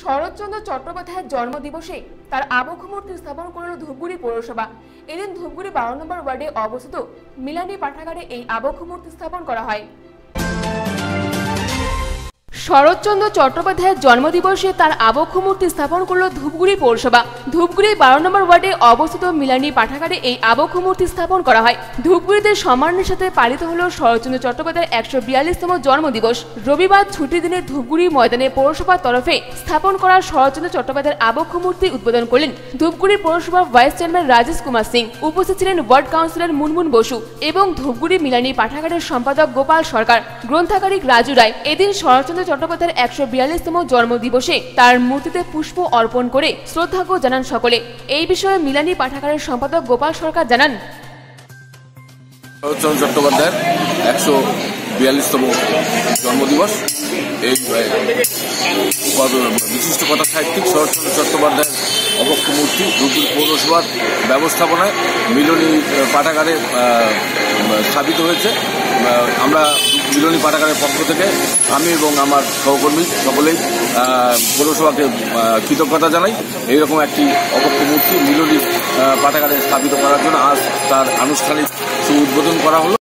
শরৎচন্দ্র চট্টোপাধ্যায়ের জন্মদিবসে তার আবক্ষ মূর্তি স্থাপন করল ধূপগুড়ি পৌরসভা। এদিন ধূপগুড়ি 12 নম্বর ওয়ার্ডে অবস্থিত মিলানি পাঠাগারে এই আবক্ষ মূর্তি স্থাপন করা হয়। শরৎচন্দ্র চট্টোপাধ্যায়ের জন্মদিবসে তার আবক্ষ মূর্তি স্থাপন করল ধূপগুড়ি পৌরসভা। ধূপগুড়ি 12 নম্বর ওয়ার্ডে অবস্থিত মিলানি পাঠাগারে এই আবক্ষ মূর্তি স্থাপন করা হয়। ধূপগুড়িতে সম্মানের সাথে পালিত হল শরৎচন্দ্র চট্টোপাধ্যায়ের 142তম জন্মদিবস। রবিবার ছুটির দিনে ধূপগুড়ি ময়দানে পৌরসভার তরফে স্থাপন করা শরৎচন্দ্র চট্টোপাধ্যায়ের আবক্ষ মূর্তি উদ্বোধন করলেন ধূপগুড়ি পৌরসভার ভাইস চেয়ারম্যান রাজেশ কুমার সিং। উপস্থিত ছিলেন ওয়ার্ড কাউন্সিলর মুনমুন বসু এবং ধূপগুড়ি মিলানি পাঠাগারের সম্পাদক গোপাল সরকার, গ্রন্থাগারিক রাজু রায়। এদিন শরৎচন্দ্র চট্টোপাধ্যায়ের 142তম জন্মদিবসে তার মূর্তিতে পুষ্প অর্পণ করে শ্রদ্ধাজ্ঞ জানান সকলে। এই বিষয়ে মিলানি পাঠাগারের সম্পাদক গোপাল সরকার জানান, শরৎচন্দ্র চট্টোপাধ্যায়ের 142তম জন্মদিবস। এই বিশিষ্ট কথা সাহিত্যিক শরৎচন্দ্র চট্টোপাধ্যায়ের অবক্ষ মূর্তি ধূপগুড়ি পৌরসভার ব্যবস্থাপনায় মিলনী পাঠাগারে স্থাপিত হয়েছে। আমরা মিলনী পাঠাগারের পক্ষ থেকে আমি এবং আমার সহকর্মী সকলেই পৌরসভাকে কৃতজ্ঞতা জানাই। এইরকম একটি অবক্ষ মূর্তি মিলনী পাঠাগারে স্থাপিত করার জন্য আজ তার আনুষ্ঠানিক উদ্বোধন করা হলো।